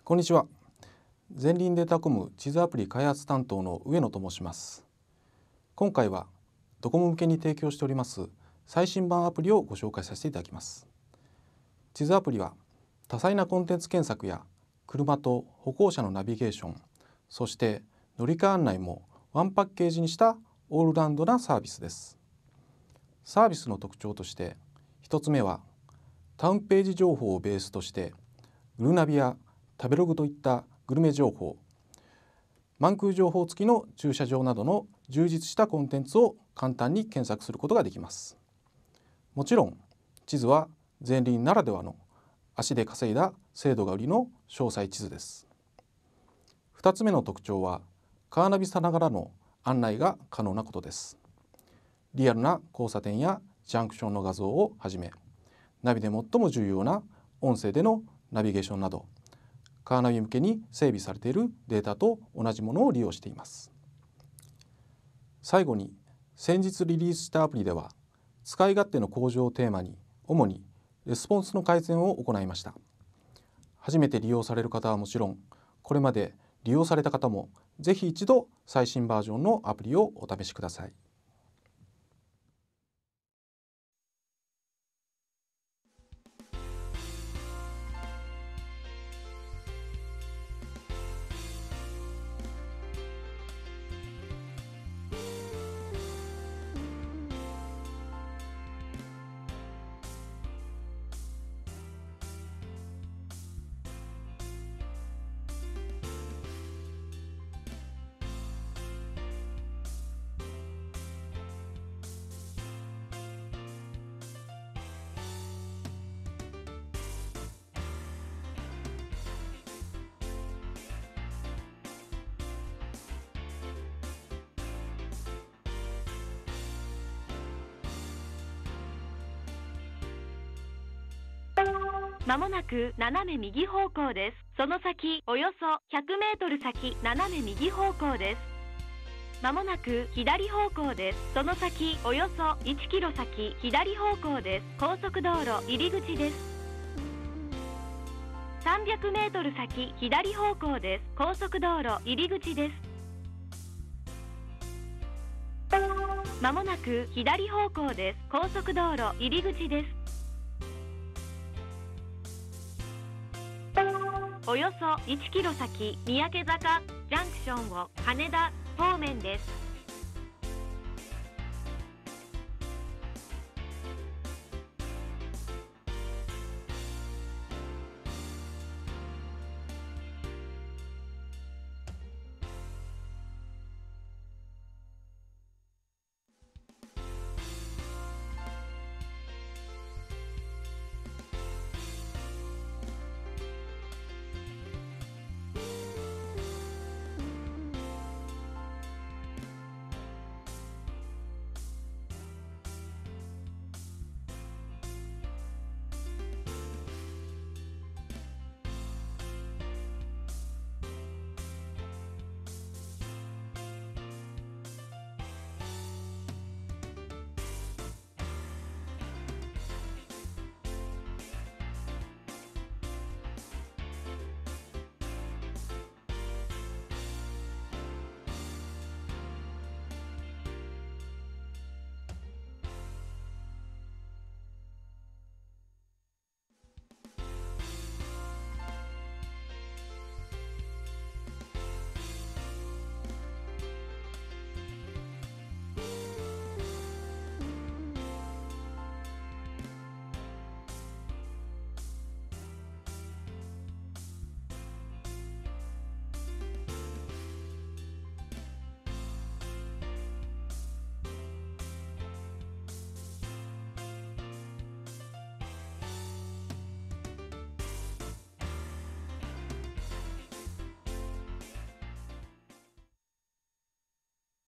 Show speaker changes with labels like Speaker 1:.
Speaker 1: こんにちは。ゼンリンデータコム地図アプリ開発担当の上野と申します。今回はドコモ向けに提供しております最新版アプリをご紹介させていただきます。地図アプリは多彩なコンテンツ検索や車と歩行者のナビゲーション、そして乗り換え案内もワンパッケージにしたオールラウンドなサービスです。サービスの特徴として1つ目はタウンページ情報をベースとしてグルナビや食べログといったグルメ情報、満空情報付きの駐車場などの充実したコンテンツを簡単に検索することができます。もちろん地図はゼンリンならではの足で稼いだ精度が売りの詳細地図です。2つ目の特徴はカーナビさながらの案内が可能なことです。リアルな交差点やジャンクションの画像をはじめ、ナビで最も重要な音声でのナビゲーションなど、カーナビ向けに整備されているデータと同じものを利用しています。最後に先日リリースしたアプリでは使い勝手の向上をテーマに主にレスポンスの改善を行いました。初めて利用される方はもちろん、これまで利用された方もぜひ一度最新バージョンのアプリをお試しください。
Speaker 2: まもなく斜め右方向です。その先およそ100メートル先、斜め右方向です。まもなく左方向です。その先およそ1キロ先、左方向です。高速道路入り口です。300メートル先、左方向です。高速道路入り口です。まもなく左方向です。高速道路入り口です。およそ1キロ先、三宅坂ジャンクションを羽田方面です。